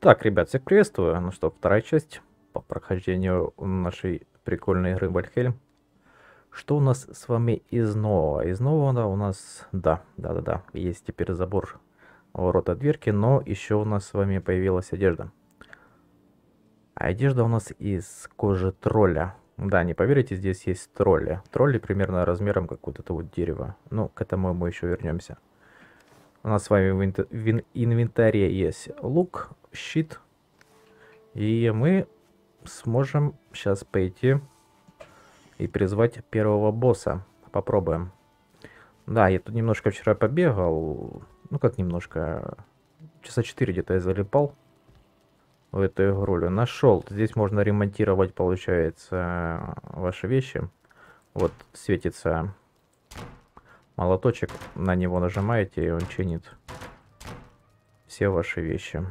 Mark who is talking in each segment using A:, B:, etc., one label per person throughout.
A: Так, ребят, всех приветствую. Ну что, вторая часть по прохождению нашей прикольной игры Вальхельм. Что у нас с вами из нового? Из нового у нас, да, есть теперь забор ворота дверки, но еще у нас с вами появилась одежда. А одежда у нас из кожи тролля. Да, не поверите, здесь есть тролли. Тролли примерно размером как вот это вот дерево. Ну, к этому мы еще вернемся. У нас с вами в инвентаре есть лук, щит. И мы сможем сейчас пойти и призвать первого босса. Попробуем. Да, я тут немножко вчера побегал. Ну как немножко. Часа 4 где-то я залипал в эту игрулю. Нашел. Здесь можно ремонтировать, получается, ваши вещи. Вот светится молоточек. На него нажимаете, и он чинит все ваши вещи.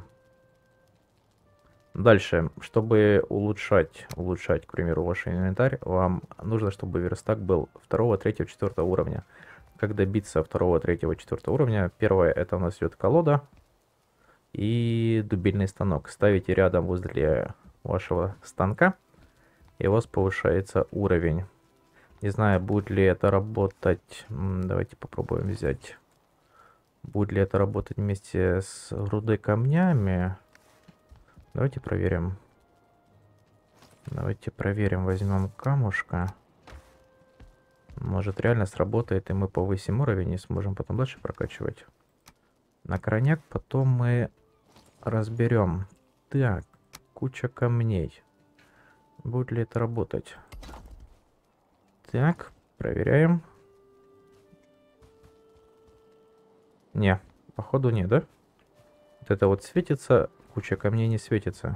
A: Дальше, чтобы улучшать, к примеру, ваш инвентарь, вам нужно, чтобы верстак был 2, 3, 4 уровня. Как добиться 2, 3, 4 уровня? Первое, это у нас идет колода и дубильный станок. Ставите рядом возле вашего станка, и у вас повышается уровень. Не знаю, будет ли это работать. Давайте попробуем взять. Будет ли это работать вместе с грудой камнями? Давайте проверим. Давайте проверим, возьмем камушка. Может реально сработает, и мы повысим уровень и сможем потом дальше прокачивать. На крайняк потом мы разберем. Так, куча камней. Будет ли это работать? Так, проверяем. Не, походу нет, да? Вот это вот светится, куча камней не светится.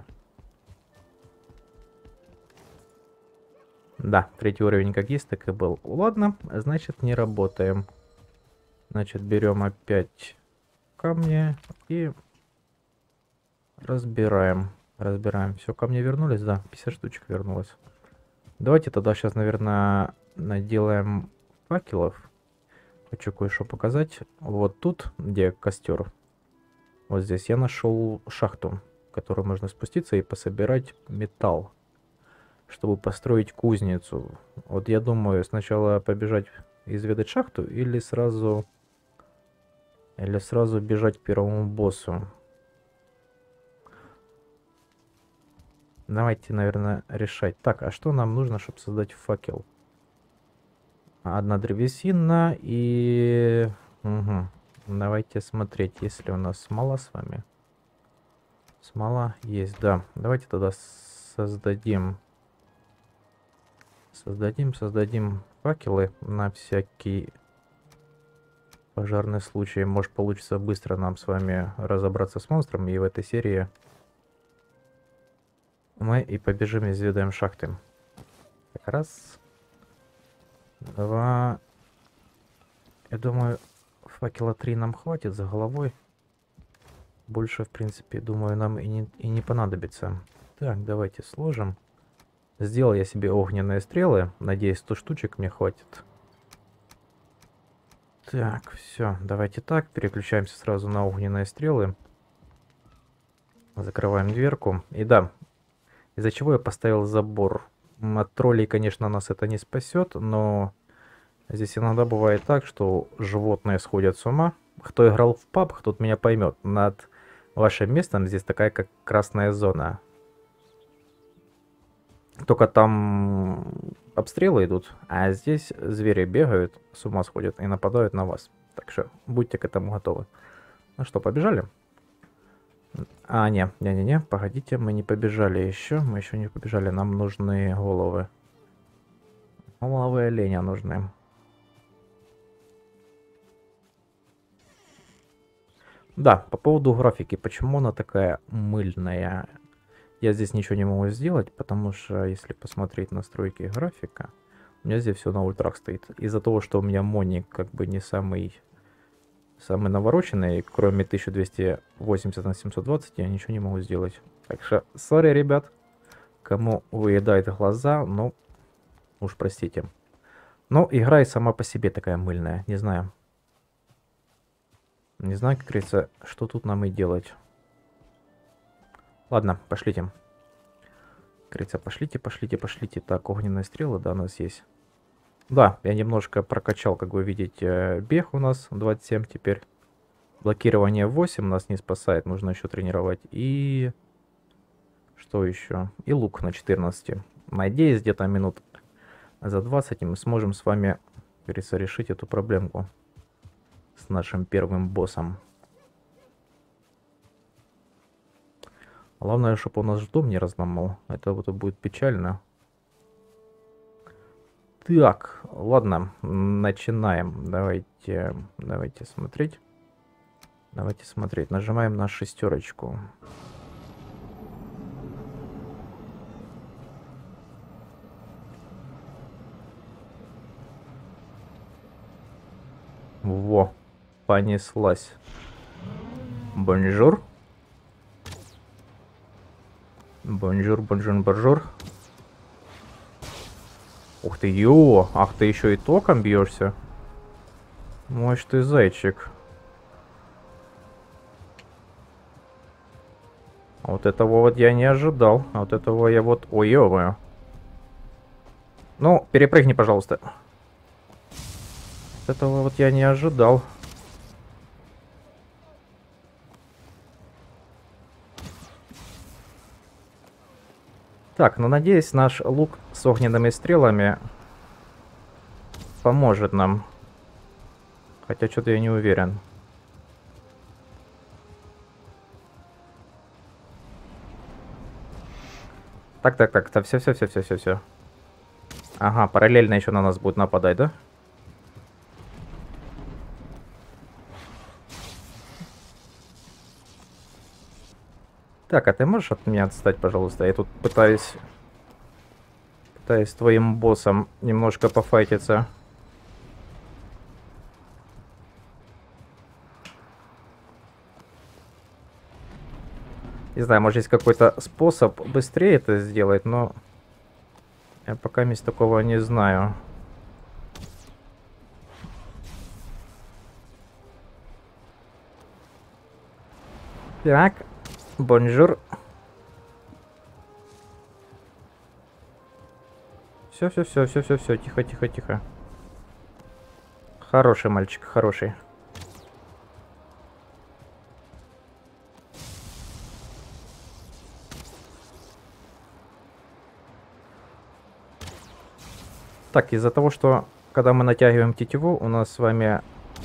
A: Да, 3 уровень как есть, так и был. Ладно, значит не работаем. Значит, берем опять камни и разбираем. Все, камни вернулись, да, 50 штучек вернулось. Давайте тогда сейчас, наверное, наделаем факелов. Хочу кое-что показать. Вот тут, где костер, вот здесь я нашел шахту, в которую можно спуститься и пособирать металл, чтобы построить кузницу. Вот я думаю, сначала побежать изведать шахту или сразу бежать к первому боссу. Давайте, наверное, решать. Так, а что нам нужно, чтобы создать факел? Одна древесина и... Угу. Давайте смотреть, есть ли у нас смола с вами. Смола есть, да. Давайте тогда создадим факелы на всякий пожарный случай. Может получится быстро нам с вами разобраться с монстром, и в этой серии мы и побежим изведаем шахты. Так, раз, два. Я думаю, факела 3 нам хватит за головой. Больше, в принципе, думаю, нам и не понадобится. Так, давайте сложим. Сделал я себе огненные стрелы. Надеюсь, 100 штучек мне хватит. Так, все, давайте так. Переключаемся сразу на огненные стрелы. Закрываем дверку. И да, из-за чего я поставил забор. От троллей, конечно, нас это не спасет, но здесь иногда бывает так, что животные сходят с ума. Кто играл в PUBG, тот меня поймет. Над вашим местом здесь такая как красная зона. Только там обстрелы идут, а здесь звери бегают, с ума сходят и нападают на вас. Так что будьте к этому готовы. Ну что, побежали? А, не, погодите, мы не побежали еще. Мы еще не побежали, нам нужны головы. Головы оленя нужны. Да, по поводу графики, почему она такая мыльная? Я здесь ничего не могу сделать, потому что если посмотреть настройки графика, у меня здесь все на ультрах стоит. Из-за того, что у меня моник как бы не самый навороченный, кроме 1280 на 720, я ничего не могу сделать. Так что, сори, ребят, кому выедает глаза, ну, уж простите. Но игра и сама по себе такая мыльная, не знаю. Не знаю, как говорится, что тут нам и делать. Ладно, пошлите. Говорится, пошлите, пошлите, пошлите. Так, огненные стрелы, да, у нас есть. Да, я немножко прокачал, как вы видите, бег у нас 27 теперь. Блокирование 8 нас не спасает, нужно еще тренировать. И что еще? И лук на 14. Надеюсь, где-то минут за 20 мы сможем с вами, как говорится, решить эту проблемку с нашим первым боссом. Главное, чтобы он наш дом не разломал. Это вот будет печально. Так, ладно, начинаем. Давайте смотреть. Давайте смотреть. Нажимаем на шестерочку. Во, понеслась. Бонжур. Бонжур, бонжур, бонжур. Ух ты, ё! Ах, ты еще и током бьешься. Мой ж ты зайчик. Вот этого вот я не ожидал. А вот этого я вот... Ой, ё-моё. Ну, перепрыгни, пожалуйста. Вот этого вот я не ожидал. Так, ну надеюсь, наш лук с огненными стрелами поможет нам. Хотя что-то я не уверен. Так, все. Ага, параллельно еще на нас будет нападать, да? Так, а ты можешь от меня отстать, пожалуйста? Я тут пытаюсь с твоим боссом немножко пофайтиться. Не знаю, может есть какой-то способ быстрее это сделать, но я пока мест такого не знаю. Так, бонжур. Все, тихо. Хороший мальчик, хороший. Так, из-за того, что когда мы натягиваем тетиву, у нас с вами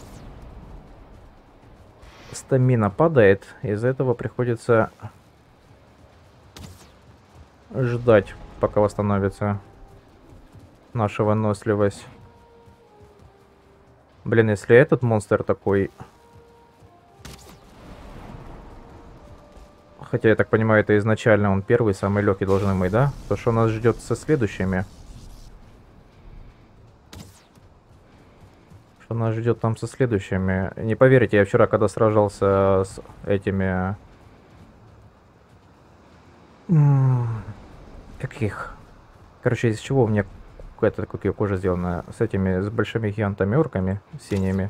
A: стамина падает, из-за этого приходится ждать, пока восстановится наша выносливость. Блин, если этот монстр такой... Хотя, я так понимаю, это изначально он первый, самый легкий должен быть, да? То, что нас ждет со следующими. Что нас ждет там со следующими. Не поверите, я вчера, когда сражался с этими... Каких? Короче, из чего у меня какая-то какая кожа сделана? С этими, с большими гигантами-орками синими.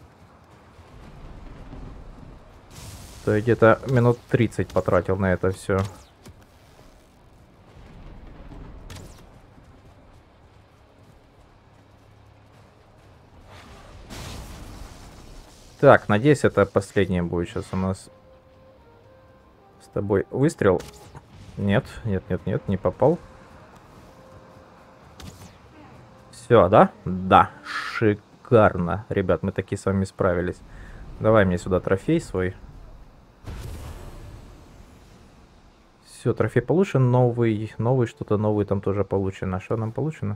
A: То я где-то минут 30 потратил на это все. Так, надеюсь, это последнее будет сейчас у нас с тобой выстрел. Нет, не попал. Все, да? Да, шикарно. Ребят, мы таки с вами справились. Давай мне сюда трофей свой. Все, трофей получен, новый что-то новый там тоже получено. Что нам получено?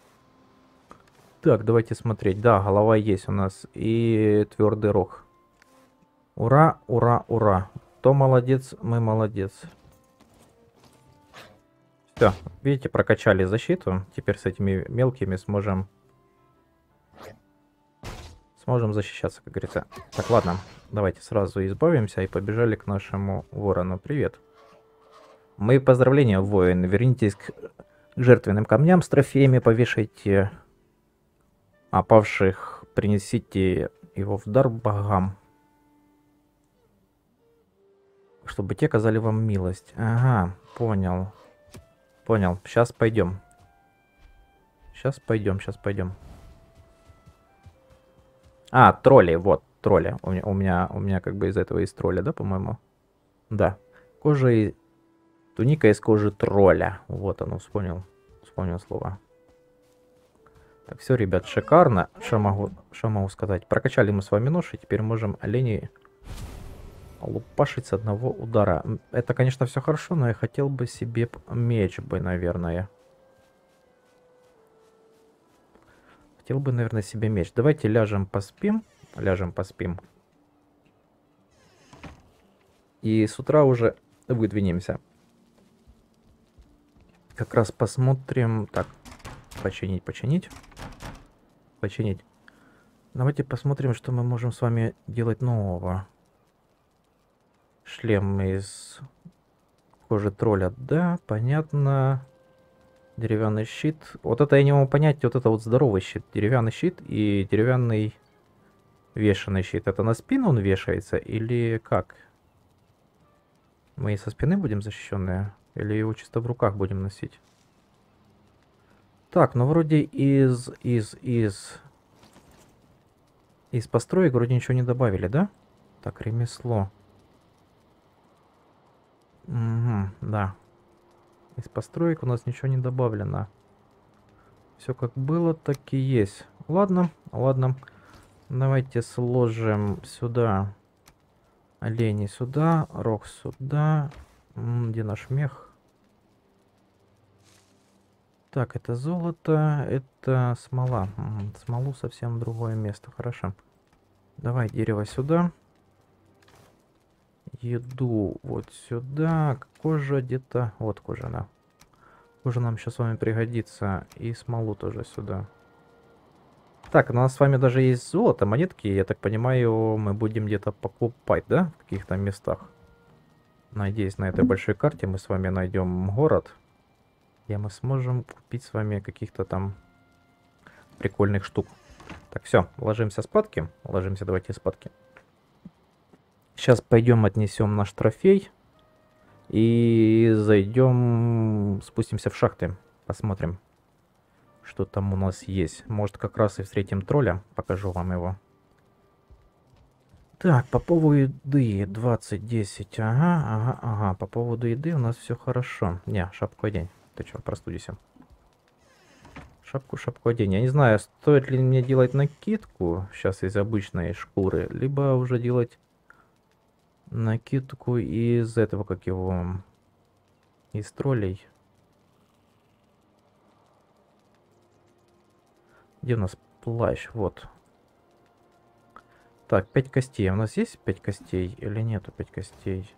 A: Так, давайте смотреть. Да, голова есть у нас. И твердый рог. Ура, ура, ура. Кто молодец, мы молодец. Все, видите, прокачали защиту. Теперь с этими мелкими сможем защищаться, как говорится. Так, ладно, давайте сразу избавимся и побежали к нашему ворону. Привет. Мои поздравления, воин. Вернитесь к жертвенным камням с трофеями, повешайте опавших, принесите его в дар богам. Чтобы те оказали вам милость. Ага, понял. Понял. Сейчас пойдем. Сейчас пойдем, сейчас пойдем. А, тролли, вот, тролли. У меня как бы из этого есть тролля, да, по-моему? Да. Кожа и... Туника из кожи тролля. Вот оно, вспомнил. Вспомнил слово. Так, все, ребят, шикарно. Что могу сказать? Прокачали мы с вами нож, и теперь можем оленей лупашить с одного удара. Это, конечно, все хорошо, но я хотел бы себе меч бы, наверное. Хотел бы, наверное, себе меч. Давайте ляжем поспим. Ляжем поспим. И с утра уже выдвинемся. Как раз посмотрим... Так, починить, починить. Починить. Давайте посмотрим, что мы можем с вами делать нового. Шлем из кожи тролля. Да, понятно. Деревянный щит. Вот это я не могу понять. Вот это вот здоровый щит. Деревянный щит и деревянный вешаный щит. Это на спину он вешается или как? Мы и со спины будем защищенные? Или его чисто в руках будем носить? Так, ну вроде из построек вроде ничего не добавили, да? Так, ремесло. Угу, да. Из построек у нас ничего не добавлено. Все как было, так и есть. Ладно, ладно. Давайте сложим сюда олени сюда, рог сюда. Где наш мех? Так, это золото, это смола. Смолу совсем в другое место, хорошо. Давай дерево сюда. Еду вот сюда. Кожа где-то... Вот кожа, да. Кожа нам сейчас с вами пригодится. И смолу тоже сюда. Так, у нас с вами даже есть золото, монетки. Я так понимаю, мы будем где-то покупать, да? В каких-то местах. Надеюсь, на этой большой карте мы с вами найдем город. И мы сможем купить с вами каких-то там прикольных штук. Так, все, ложимся спадки. Ложимся, давайте спадки. Сейчас пойдем отнесем наш трофей. И зайдем, спустимся в шахты. Посмотрим, что там у нас есть. Может, как раз и встретим тролля. Покажу вам его. Так, по поводу еды 20-10. Ага. По поводу еды у нас все хорошо. Не, шапку одень. Ты что, простудишься? Шапку одень. Я не знаю, стоит ли мне делать накидку сейчас из обычной шкуры, либо уже делать накидку из этого, как его, из троллей. Где у нас плащ? Вот. Так, 5 костей. У нас есть 5 костей или нету 5 костей?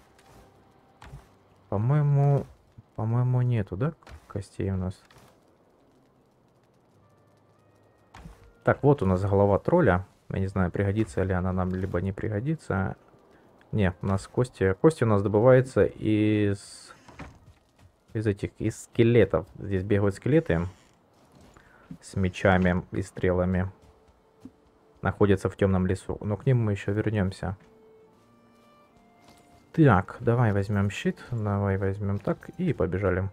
A: По-моему, нету, да, костей у нас? Так, вот у нас голова тролля. Я не знаю, пригодится ли она нам, либо не пригодится. Не, у нас кости. Кости у нас добываются из скелетов. Здесь бегают скелеты с мечами и стрелами. Находятся в темном лесу. Но к ним мы еще вернемся. Так, давай возьмем щит. Давай возьмем так и побежали.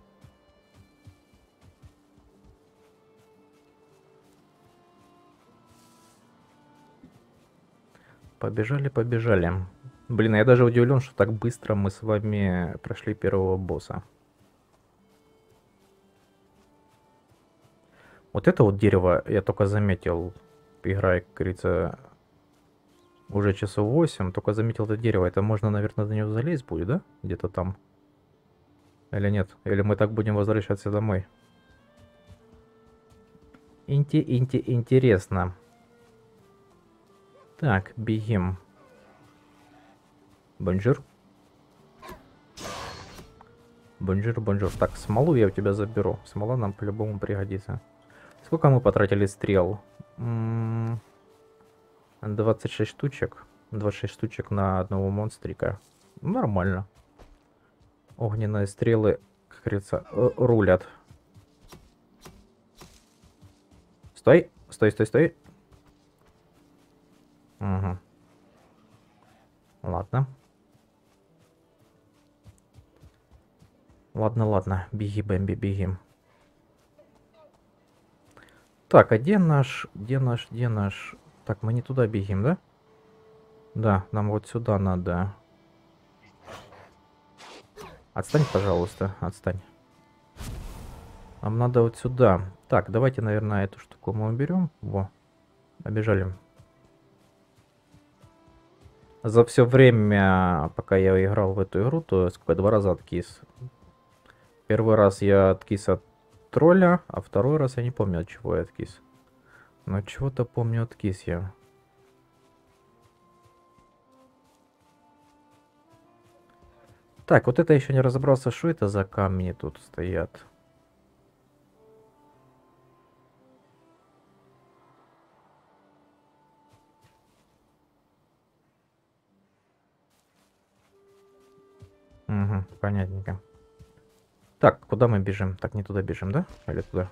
A: Побежали. Блин, я даже удивлен, что так быстро мы с вами прошли первого босса. Вот это вот дерево я только заметил, играя, как говорится, уже часов 8, только заметил это дерево. Это можно, наверное, на него залезть будет, да? Где-то там. Или нет? Или мы так будем возвращаться домой? Интересно. Так, бегим. Бонжур. Бонжур. Так, смолу я у тебя заберу. Смола нам по-любому пригодится. Сколько мы потратили стрел? 26 штучек. 26 штучек на одного монстрика. Нормально. Огненные стрелы, как говорится, рулят. Стой. Угу. Ладно. Ладно, ладно, беги, Бэмби, беги. Так, а где наш, где наш, где наш? Так, мы не туда бегим, да? Да, нам вот сюда надо. Отстань, пожалуйста, отстань. Нам надо вот сюда. Так, давайте, наверное, эту штуку мы уберем. Во, побежали. За все время, пока я играл в эту игру, то сколько, 2 раза откис. Первый раз я откис от тролля, а второй раз я не помню, от чего я откис. Но чего-то помню, откис я. Так, вот это еще не разобрался, что это за камни тут стоят. Угу, понятненько. Так, куда мы бежим? Так, не туда бежим, да? Или туда?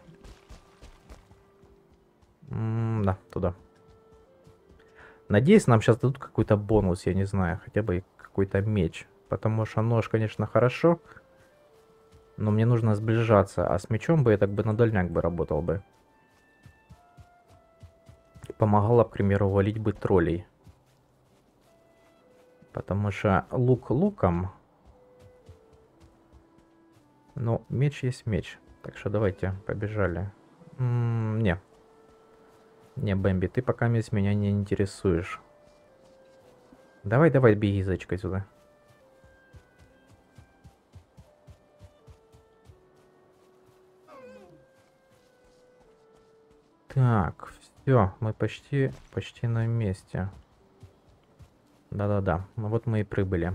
A: Да, туда. Надеюсь, нам сейчас дадут какой-то бонус, я не знаю, хотя бы какой-то меч. Потому что нож, конечно, хорошо, но мне нужно сближаться. А с мечом бы я так бы на дальняк бы работал бы. Помогало, к примеру, валить бы троллей. Потому что лук луком. Но меч есть меч. Так что давайте, побежали. Не. Не, Бэмби, ты пока меня не интересуешь. Давай, давай, беги, зайчка, сюда. Так, все, мы почти на месте. Да-да-да, ну вот мы и прибыли.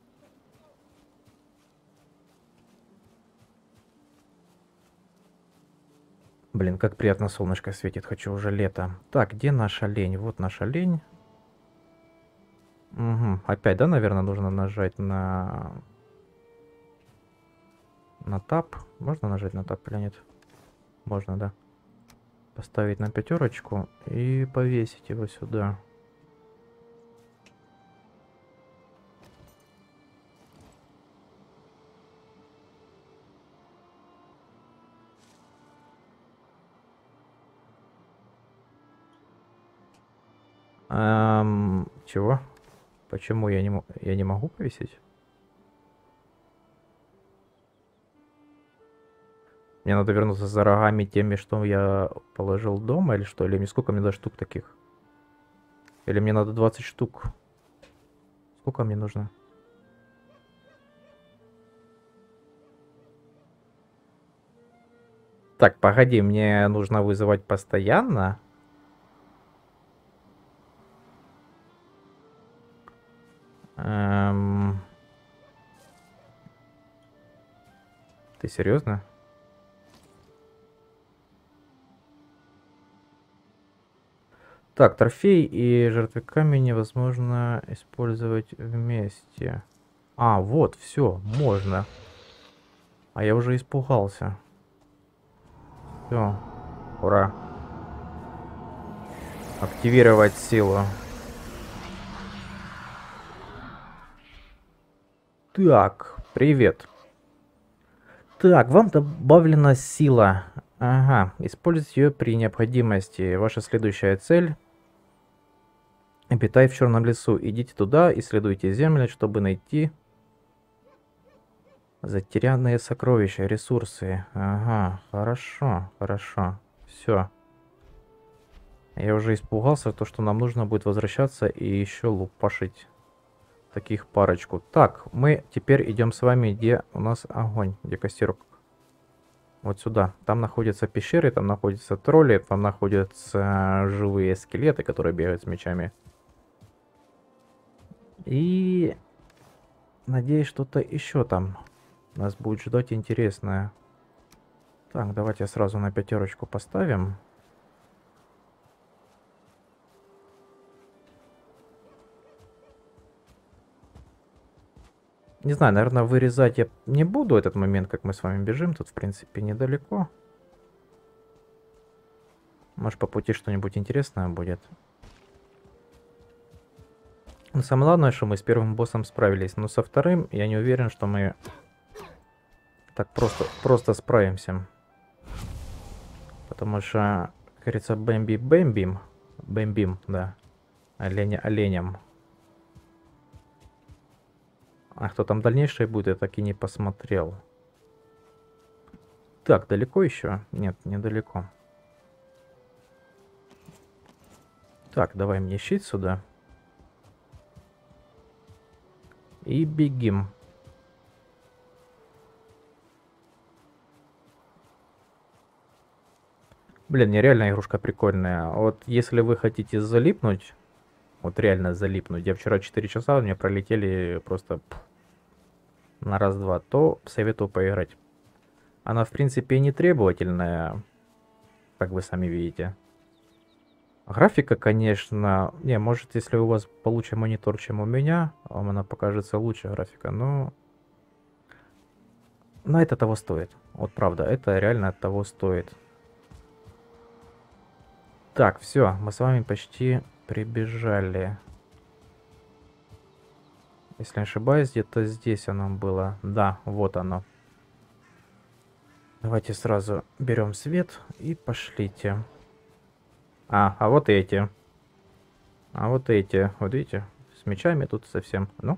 A: Блин, как приятно солнышко светит, хочу уже лето. Так, где наш олень? Вот наш олень. Угу. Опять, да, наверное, нужно нажать на тап. Можно нажать на тап или нет? Можно, да. Поставить на 5 и повесить его сюда. Чего? Почему я не могу повесить? Мне надо вернуться за рогами теми, что я положил дома, или что? Или мне сколько мне дать штук таких? Или мне надо 20 штук? Сколько мне нужно? Так, погоди, мне нужно вызывать постоянно? Ты серьезно? Так, трофей и жертвы камень невозможно использовать вместе. А, вот, все, можно. А я уже испугался. Все, ура. Активировать силу. Так, привет. Так, вам добавлена сила. Ага, используйте ее при необходимости. Ваша следующая цель. Обитай в черном лесу. Идите туда, исследуйте землю, чтобы найти затерянные сокровища, ресурсы. Ага, хорошо, хорошо. Все. Я уже испугался, то, что нам нужно будет возвращаться и еще лупашить таких парочку. Так, мы теперь идем с вами, где у нас огонь, где костерок. Вот сюда. Там находятся пещеры, там находятся тролли, там находятся живые скелеты, которые бегают с мечами. И надеюсь, что-то еще там нас будет ждать интересное. Так, давайте сразу на 5 поставим. Не знаю, наверное, вырезать я не буду этот момент, как мы с вами бежим. Тут, в принципе, недалеко. Может, по пути что-нибудь интересное будет. Но самое главное, что мы с первым боссом справились. Но со вторым я не уверен, что мы Так, просто справимся. Потому что, как говорится, бэмбим, да. Оленям. А кто там дальнейшее будет, я так и не посмотрел. Так, далеко еще? Нет, недалеко. Так, давай мне щит сюда. И бегим. Блин, нереально игрушка прикольная. Вот если вы хотите залипнуть, вот реально залипнуть, я вчера 4 часа у меня пролетели просто на раз-два, то советую поиграть. Она, в принципе, не требовательная, как вы сами видите. Графика, конечно, не, может, если у вас получше монитор, чем у меня, вам она покажется лучше графика, но это того стоит. Вот правда, это реально того стоит. Так, все, мы с вами почти прибежали. Если не ошибаюсь, где-то здесь оно было. Да, вот оно. Давайте сразу берем свет и пошлите. А вот эти. А вот эти. Вот видите, с мечами тут совсем. Ну.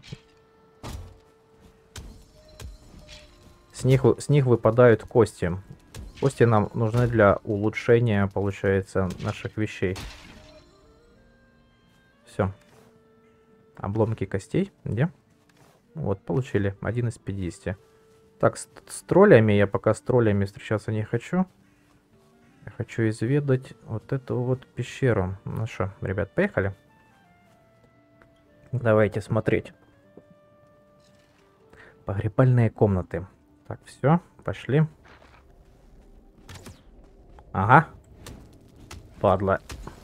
A: С них выпадают кости. Кости нам нужны для улучшения, получается, наших вещей. Все. Обломки костей. Где? Вот, получили. 1 из 50. Так, с троллями, я пока с троллями встречаться не хочу. Я хочу изведать вот эту вот пещеру. Ну что, ребят, поехали. Давайте смотреть. Погребальные комнаты. Так, все, пошли. Ага. Падла.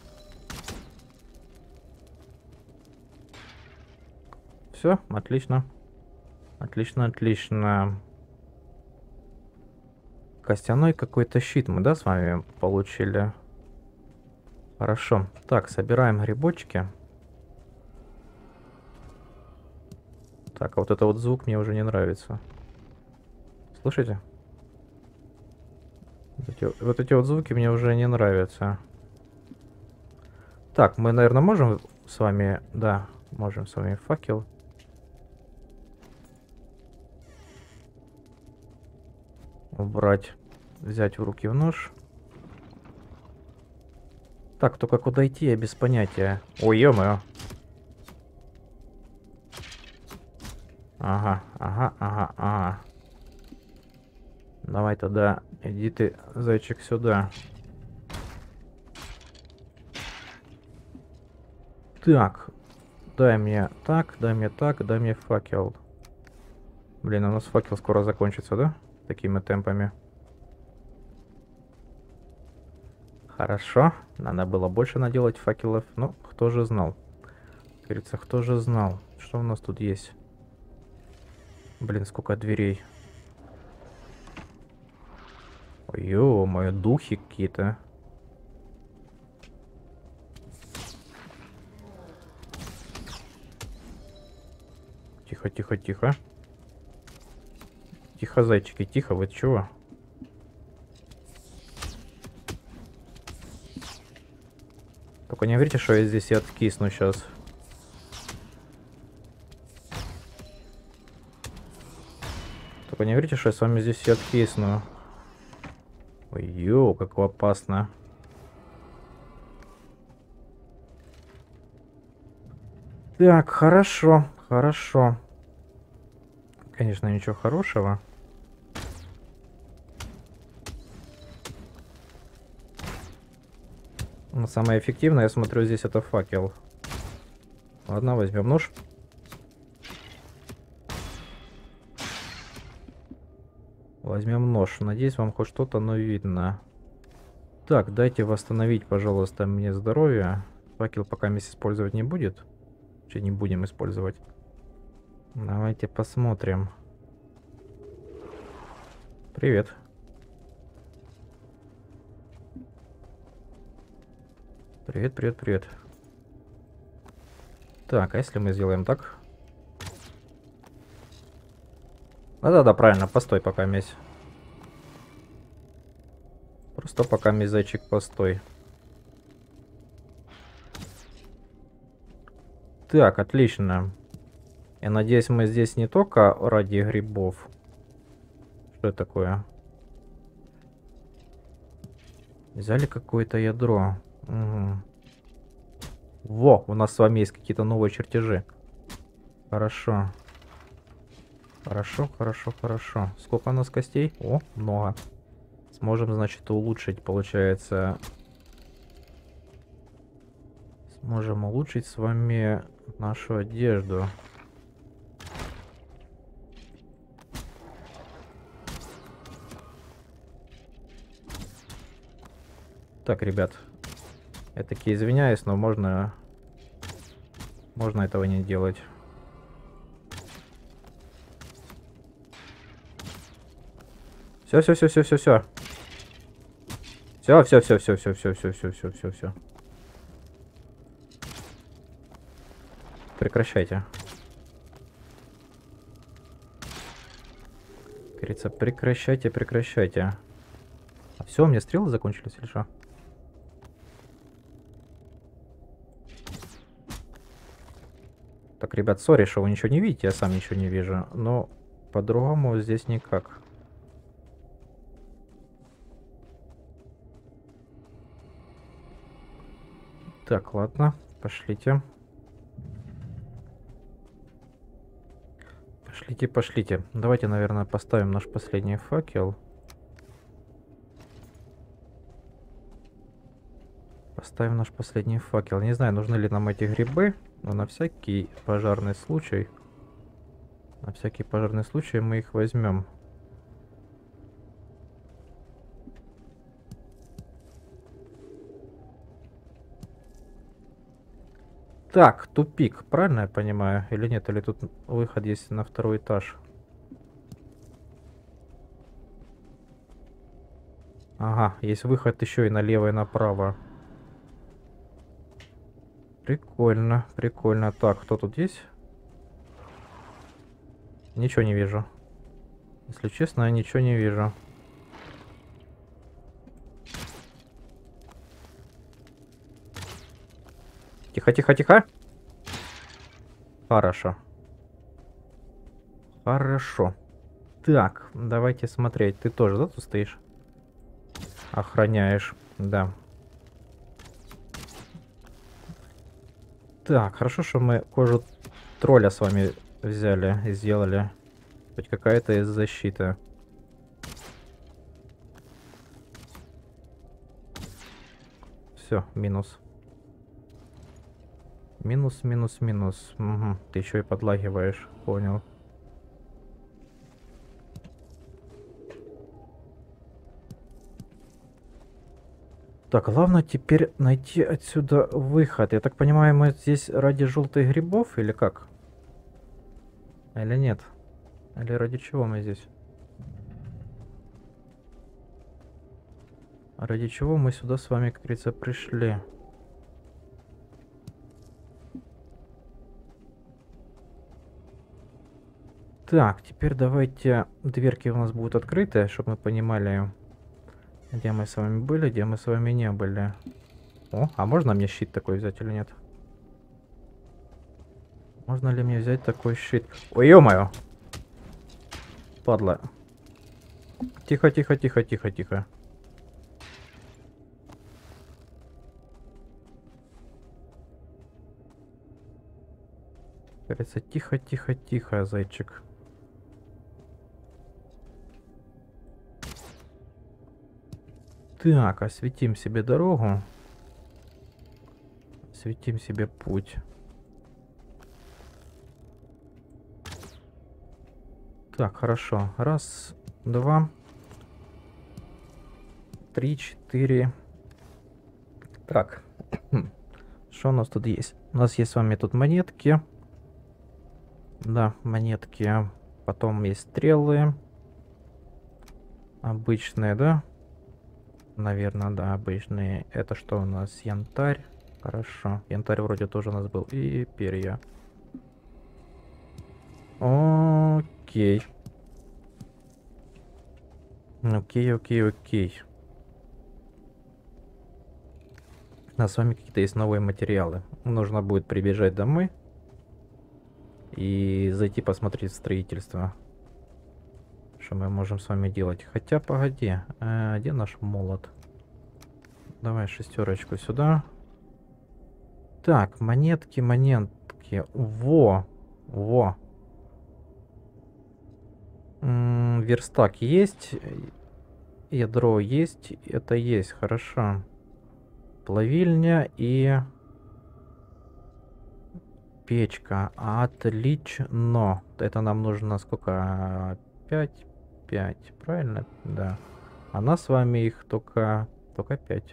A: Все, отлично. Отлично, отлично. Костяной какой-то щит мы, да, с вами получили? Хорошо. Так, собираем грибочки. Так, а вот это вот звук мне уже не нравится. Слышите? Вот эти вот звуки мне уже не нравятся. Так, мы, наверное, можем с вами... Да, можем с вами факел. Убрать. Взять в руки в нож. Так, только куда идти, я без понятия. Ой, ё-моё. Ага, ага, ага, ага. Давай тогда, иди ты, зайчик, сюда. Так, дай мне так, дай мне так, дай мне факел. Блин, у нас факел скоро закончится, да? Такими темпами. Хорошо, надо было больше наделать факелов. Ну, кто же знал? Как говорится, кто же знал? Что у нас тут есть? Блин, сколько дверей. Ой, ё-моё, духи какие-то. Тихо, тихо, тихо. Тихо, зайчики, тихо, вы чего? Только не говорите, что я здесь и откисну сейчас. Только не говорите, что я с вами здесь и откисну. Ой, ё, как опасно. Так, хорошо, хорошо. Конечно, ничего хорошего. Но самое эффективное, я смотрю, здесь это факел. Ладно, возьмем нож. Возьмем нож. Надеюсь, вам хоть что-то, но видно. Так, дайте восстановить, пожалуйста, мне здоровье. Факел пока вместе использовать не будет. Че не будем использовать. Давайте посмотрим. Привет. Привет, привет, привет. Так, а если мы сделаем так? Да-да-да, правильно, постой пока, месь. Просто пока, месь, зайчик, постой. Так, отлично. Я надеюсь, мы здесь не только ради грибов. Что это такое? Взяли какое-то ядро. Угу. Во, у нас с вами есть какие-то новые чертежи. Хорошо. Хорошо, хорошо, хорошо. Сколько у нас костей? О, много. Сможем, значит, улучшить, получается. Сможем улучшить с вами нашу одежду. Так, ребят. Я таки извиняюсь, но можно этого не делать. Все, все, все, все, все, все. Все, все, все, все, все, все, все, все, все, все, все. Прекращайте. Как говорится, прекращайте, прекращайте. А все, у меня стрелы закончились или что? Так, ребят, сори, что вы ничего не видите, я сам ничего не вижу. Но по-другому здесь никак. Так, ладно, пошлите. Пошлите, пошлите. Давайте, наверное, поставим наш последний факел. Поставим наш последний факел. Не знаю, нужны ли нам эти грибы, но на всякий пожарный случай... На всякий пожарный случай мы их возьмем. Так, тупик, правильно я понимаю? Или нет? Или тут выход есть на второй этаж? Ага, есть выход еще и налево, и направо. Прикольно, прикольно. Так, кто тут есть? Ничего не вижу. Если честно, я ничего не вижу. Тихо, тихо, тихо. Хорошо. Хорошо. Так, давайте смотреть. Ты тоже, да, тут стоишь? Охраняешь, да. Так, хорошо, что мы кожу тролля с вами взяли и сделали. Хоть какая-то из защиты. Все, минус. Минус, минус, минус. Угу. Ты еще и подлагиваешь, понял. Так, главное теперь найти отсюда выход. Я так понимаю, мы здесь ради желтых грибов или как? Или нет? Или ради чего мы здесь? Ради чего мы сюда с вами, как говорится, пришли? Так, теперь давайте... Дверки у нас будут открыты, чтобы мы понимали, где мы с вами были, где мы с вами не были. О, а можно мне щит такой взять или нет? Можно ли мне взять такой щит? Ой, ё-моё! Падла. Тихо, тихо, тихо, тихо, тихо. Кажется, тихо, тихо, тихо, зайчик. Так, осветим себе дорогу. Осветим себе путь. Так, хорошо. Раз, два, три, четыре. Так. Что у нас тут есть? У нас есть с вами тут монетки. Да, монетки. Потом есть стрелы. Обычные, да? Наверное, да, обычные. Это что у нас? Янтарь. Хорошо. Янтарь вроде тоже у нас был. И перья. Окей. Окей, окей, окей. У нас с вами какие-то есть новые материалы. Нужно будет прибежать домой и зайти посмотреть строительство. Что мы можем с вами делать? Хотя, погоди, где наш молот? Давай шестерочку сюда. Так, монетки, монетки. Во, во. Верстак есть, ядро есть, это есть, хорошо. Плавильня и печка. Отлично. Это нам нужно сколько? 5, 5, правильно? Да. А нас с вами их только 5.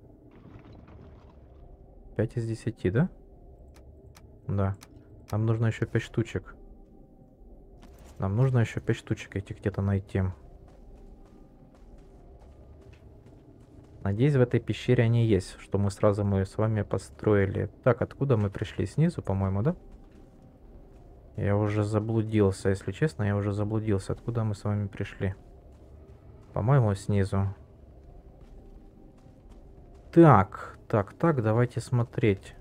A: 5 из 10, да? Да. Нам нужно еще 5 штучек. Нам нужно еще 5 штучек этих где-то найти. Надеюсь, в этой пещере они есть, что мы сразу с вами построили. Так, откуда мы пришли? Снизу, по-моему, да? Я уже заблудился, если честно, я уже заблудился. Откуда мы с вами пришли? По-моему, снизу. Так, так, так, давайте смотреть.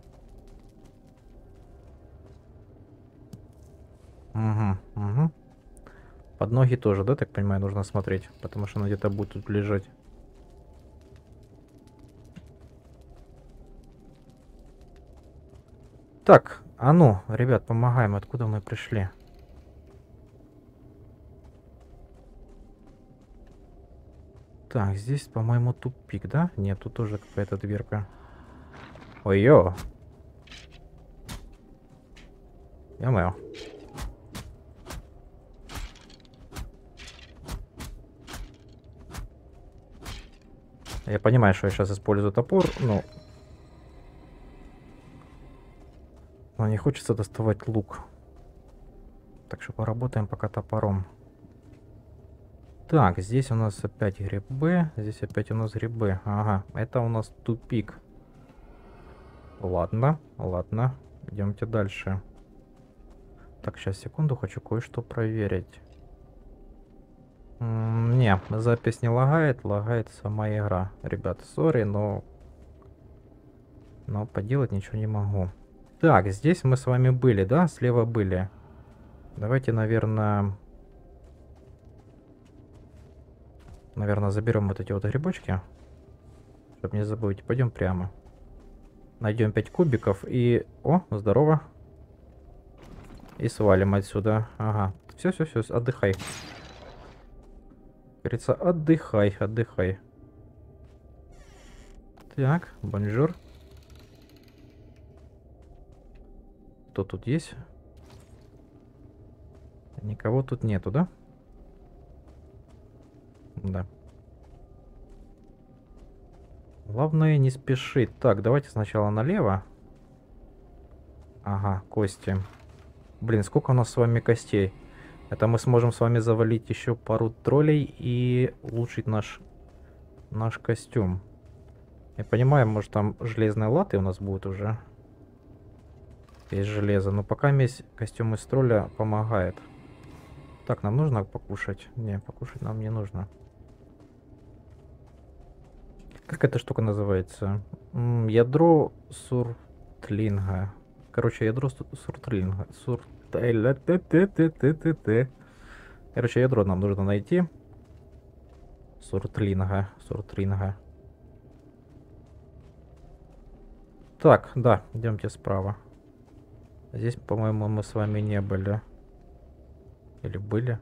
A: Угу, угу. Под ноги тоже, да, так понимаю, нужно смотреть, потому что она где-то будет тут лежать. Так, а ну, ребят, помогаем, откуда мы пришли? Так, здесь, по-моему, тупик, да? Нет, тут тоже какая-то дверка. Ой-ё! Ё-моё. Я понимаю, что я сейчас использую топор, но не хочется доставать лук. Так что поработаем пока топором. Так, здесь у нас опять грибы. Здесь опять у нас грибы. Ага, это у нас тупик. Ладно, ладно. Идемте дальше. Так, сейчас, секунду, хочу кое-что проверить. Не, запись не лагает, лагает сама игра. Ребята, сори, но поделать ничего не могу. Так, здесь мы с вами были, да? Слева были. Давайте, наверное, заберем вот эти вот грибочки. Чтобы не забыть. Пойдем прямо. Найдем 5 кубиков и... О, здорово. И свалим отсюда. Ага. Все, все, все, отдыхай. Говорится, отдыхай, отдыхай. Так, бонжур. Кто тут есть? Никого тут нету, да? Да. Главное не спешить. Так, давайте сначала налево. Ага, кости. Блин, сколько у нас с вами костей? Это мы сможем с вами завалить еще пару троллей и улучшить наш костюм. Я понимаю, может там железные латы у нас будут уже. Есть железо, но пока весь костюм из тролля помогает. Так, нам нужно покушать? Не, покушать нам не нужно. Как эта штука называется? Ядро суртлинга. Короче, ядро суртлинга. Короче, ядро нам нужно найти. Суртлинга. Так, да, идемте справа. Здесь, по-моему, мы с вами не были. Или были?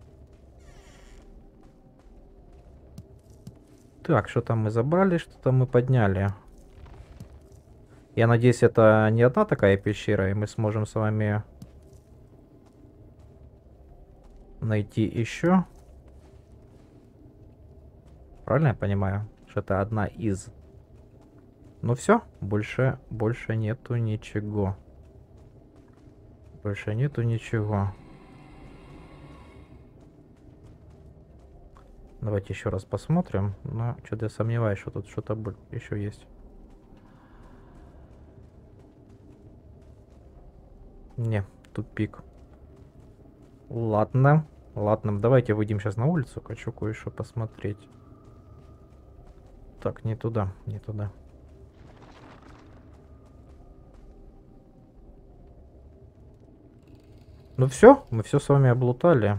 A: Так, что там мы забрали, что там мы подняли. Я надеюсь, это не одна такая пещера, и мы сможем с вами найти еще. Правильно я понимаю? Что это одна из. Ну все, больше нету ничего. Больше нету ничего. Давайте еще раз посмотрим. Но что-то я сомневаюсь, что тут что-то еще есть. Не, тупик. Ладно. Ладно, давайте выйдем сейчас на улицу. Хочу кое-что посмотреть. Так, не туда, не туда. Ну все, мы все с вами облутали.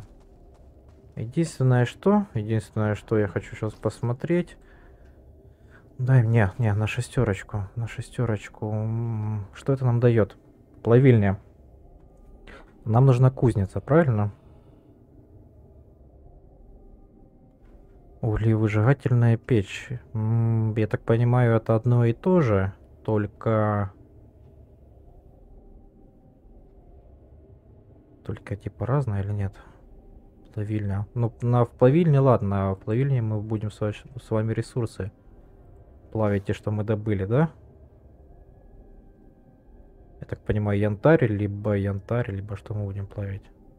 A: Единственное, что я хочу сейчас посмотреть. Дай мне, не, на шестерочку, на шестерочку. Что это нам дает? Плавильня. Нам нужна кузница, правильно? Углевыжигательная печь. Я так понимаю, это одно и то же, только типа разное или нет? Плавильня. Ну, в плавильне, ладно, а в плавильне мы будем с вами ресурсы плавить, те, что мы добыли, да? Я так понимаю, янтарь, либо что мы будем плавить.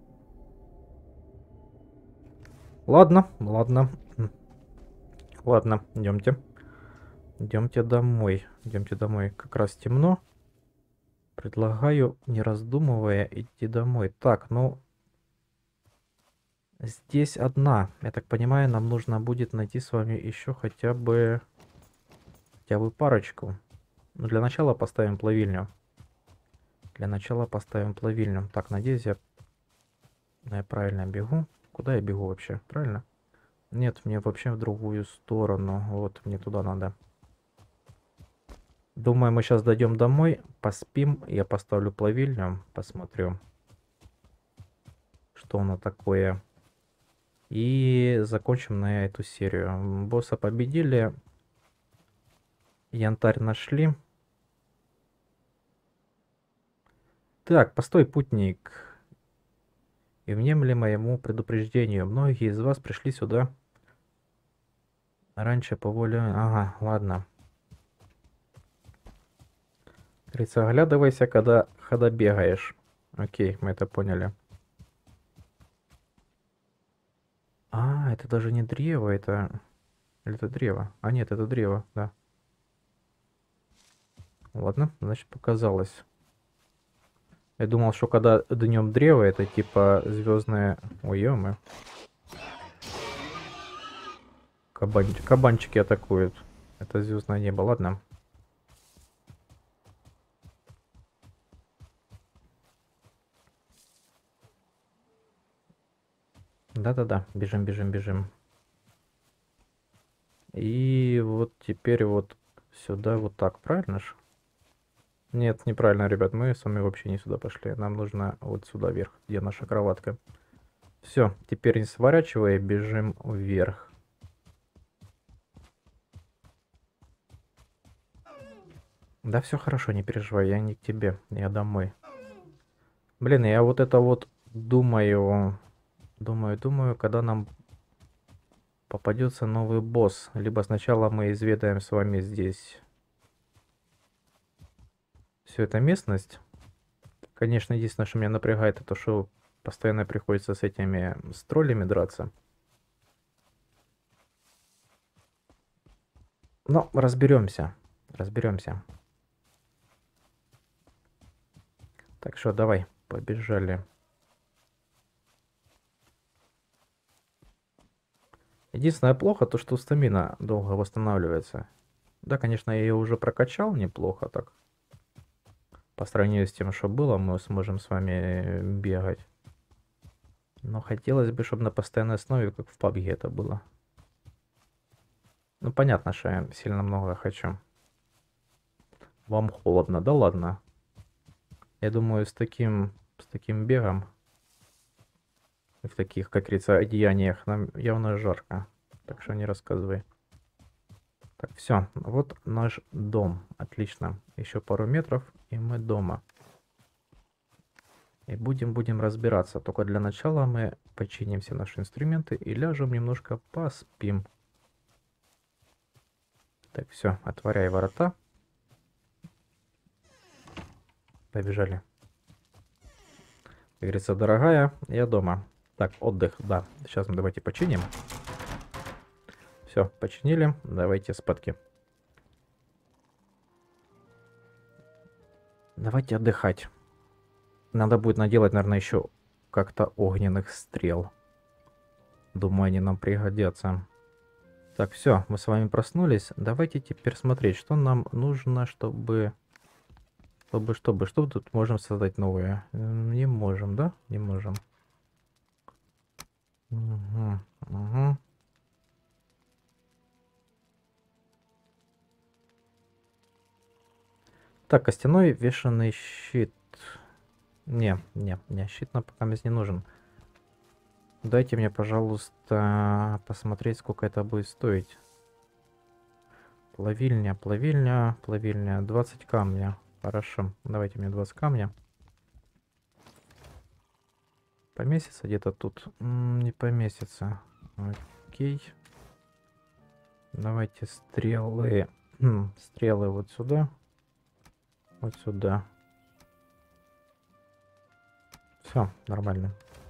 A: Ладно, ладно. Ладно, идемте. Идемте домой. Идемте домой. Как раз темно. Предлагаю, не раздумывая, идти домой. Так, ну... Здесь одна. Я так понимаю, нам нужно будет найти с вами еще хотя бы парочку. Но для начала поставим плавильню. Для начала поставим плавильню. Так, надеюсь, я правильно бегу. Куда я бегу вообще? Правильно? Нет, мне вообще в другую сторону. Вот, мне туда надо. Думаю, мы сейчас дойдем домой, поспим. Я поставлю плавильню, посмотрю, что оно такое. И закончим на эту серию. Босса победили. Янтарь нашли. Так, постой, путник. И внемли моему предупреждению. Многие из вас пришли сюда раньше по воле... Ага, ладно. Говорится, оглядывайся, когда бегаешь. Окей, мы это поняли. А, это даже не древо, это... Или это древо? А нет, это древо, да. Ладно, значит, показалось. Я думал, что когда днем древо, это типа звездное... Ой, ё-моё. Кабанчики атакуют. Это звездное небо, ладно. Да-да-да, бежим, бежим, бежим. И вот теперь вот сюда вот так, правильно ж? Нет, неправильно, ребят, мы с вами вообще не сюда пошли. Нам нужно вот сюда вверх, где наша кроватка. Все, теперь не сворачивая, бежим вверх. Да все хорошо, не переживай, я не к тебе, я домой. Блин, я вот это вот думаю, когда нам попадется новый босс. Либо сначала мы изведаем с вами здесь всю эту местность. Конечно, единственное, что меня напрягает, это то, что постоянно приходится с этими троллями драться. Но разберемся. Разберемся. Так что давай, побежали. Единственное плохо, то что стамина долго восстанавливается. Да, конечно, я ее уже прокачал неплохо так. По сравнению с тем, что было, мы сможем с вами бегать. Но хотелось бы, чтобы на постоянной основе, как в PUBG это было. Ну, понятно, что я сильно много хочу. Вам холодно, да ладно. Я думаю, с таким бегом, в таких, как говорится, одеяниях, нам явно жарко. Так что не рассказывай. Так, все, вот наш дом. Отлично. Еще пару метров, и мы дома. И будем разбираться. Только для начала мы починим все наши инструменты и ляжем немножко поспим. Так, все, отворяй ворота. Побежали. Как говорится, дорогая, я дома. Так, отдых, да. Сейчас мы давайте починим. Все, починили. Давайте спадки. Давайте отдыхать. Надо будет наделать, наверное, еще как-то огненных стрел. Думаю, они нам пригодятся. Так, все, мы с вами проснулись. Давайте теперь смотреть, что нам нужно, чтобы... Что тут можем создать новое? Не можем, да? Не можем. Угу, угу. Так, костяной вешаный щит. Не, щит нам пока не нужен. Дайте мне, пожалуйста, посмотреть, сколько это будет стоить. Плавильня, 20 камня. Хорошо, давайте мне 20 камня. Поместится где-то тут? Не поместится. Окей. Давайте стрелы. Стрелы вот сюда. Вот сюда. Все, нормально.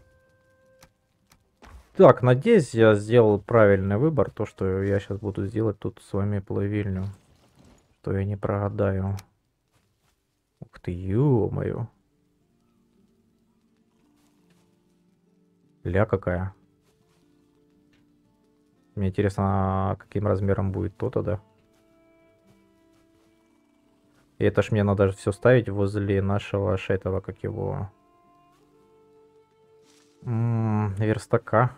A: Так, надеюсь, я сделал правильный выбор. То, что я сейчас буду сделать тут с вами плавильню. То я не прогадаю. Ух ты, ё-моё. Ля какая. Мне интересно, каким размером будет то-то, да? И это ж мне надо все ставить возле нашего шейтова, как его... верстака.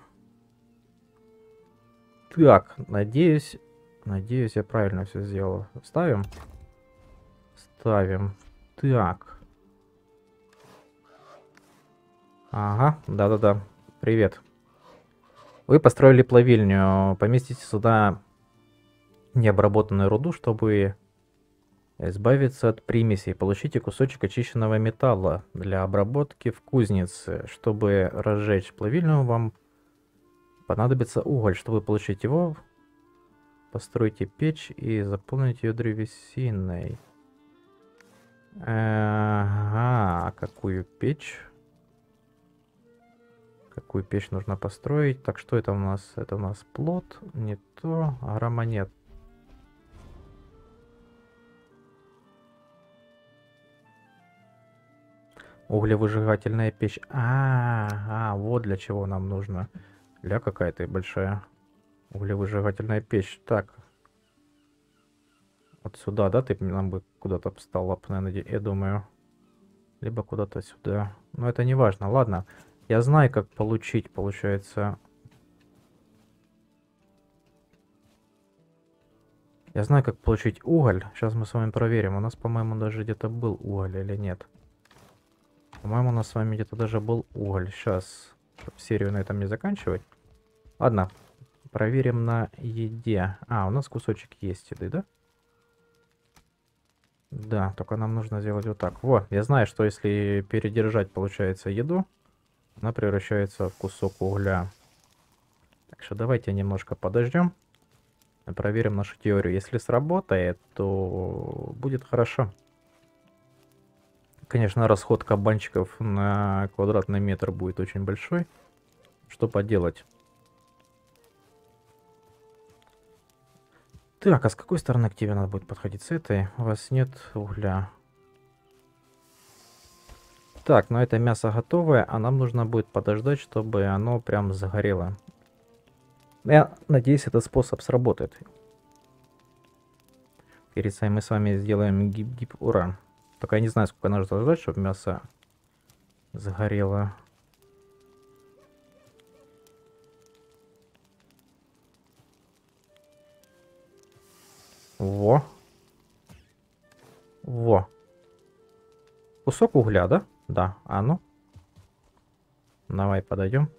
A: Так, надеюсь, я правильно все сделал. Ставим? Ставим. Так. Ага, да-да-да. Привет. Вы построили плавильню. Поместите сюда необработанную руду, чтобы избавиться от примесей. Получите кусочек очищенного металла для обработки в кузнице. Чтобы разжечь плавильню, вам понадобится уголь. Чтобы получить его, постройте печь и заполните ее древесиной. Ага, какую печь? Какую печь нужно построить? Так, что это у нас? Это у нас плот, не то, грамма нет. Углевыжигательная печь. Вот для чего нам нужно. Ля какая-то большая. Углевыжигательная печь. Так. Вот сюда, да, ты нам бы куда-то встал, наверное, я думаю. Либо куда-то сюда. Но это не важно. Ладно. Я знаю, как получить, получается. Я знаю, как получить уголь. Сейчас мы с вами проверим. У нас, по-моему, даже где-то был уголь или нет. По-моему, у нас с вами где-то даже был уголь. Сейчас, чтобы серию на этом не заканчивать. Ладно, проверим на еде. У нас кусочек есть еды, да? Да, только нам нужно сделать вот так. Вот, я знаю, что если передержать, получается, еду, она превращается в кусок угля. Так что давайте немножко подождем. Проверим нашу теорию. Если сработает, то будет хорошо. Конечно, расход кабанчиков на квадратный метр будет очень большой. Что поделать? Так, а с какой стороны к тебе надо будет подходить? С этой? У вас нет угля. Так, но это мясо готовое, а нам нужно будет подождать, чтобы оно прям загорело. Я надеюсь, этот способ сработает. Перед этим мы с вами сделаем гип-гип, ура. Только я не знаю, сколько нужно ждать, чтобы мясо загорело. Во. Во. Кусок угля, да? Да. А ну. Давай подойдем.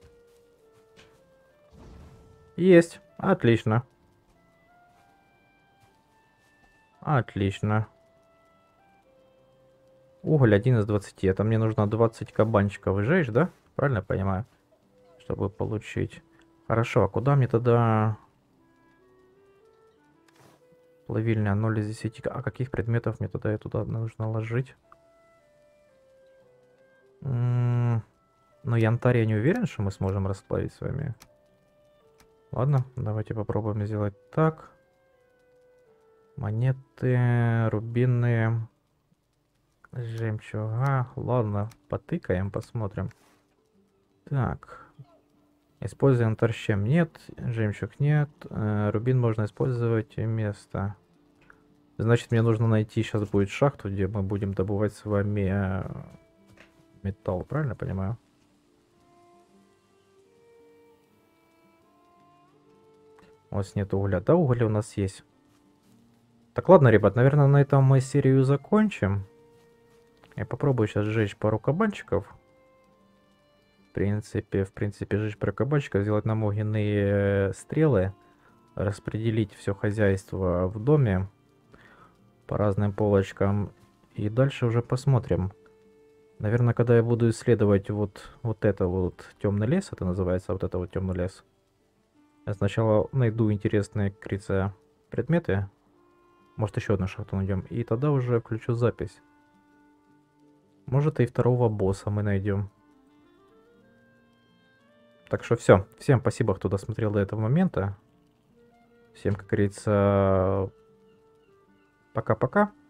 A: Есть. Отлично. Отлично. Уголь 1 из 20. Это мне нужно 20 кабанчиков выжечь, да? Правильно понимаю? Чтобы получить. Хорошо, а куда мне тогда... Плавильня 0 из 10. А каких предметов мне тогда туда нужно ложить? Ну, янтарь я не уверен, что мы сможем расплавить с вами. Ладно, давайте попробуем сделать так. Монеты, рубины, жемчуга. Ладно, потыкаем, посмотрим. Так. Используем торщем. Нет. Жемчуг нет. Рубин можно использовать вместо. Значит, мне нужно найти сейчас будет шахту, где мы будем добывать с вами металл. Правильно понимаю? У нас нет угля. Да, уголь у нас есть. Так, ладно, ребят, наверное, на этом мы серию закончим. Я попробую сейчас сжечь пару кабанчиков. В принципе, сжечь пару кабанчиков, сделать нам огненные стрелы, распределить все хозяйство в доме по разным полочкам. И дальше уже посмотрим. Наверное, когда я буду исследовать вот это вот темный лес, это называется вот это вот темный лес. Я сначала найду интересные, как говорится, предметы. Может, еще одну шахту найдем. И тогда уже включу запись. Может, и второго босса мы найдем. Так что все. Всем спасибо, кто досмотрел до этого момента. Всем, как говорится, пока-пока.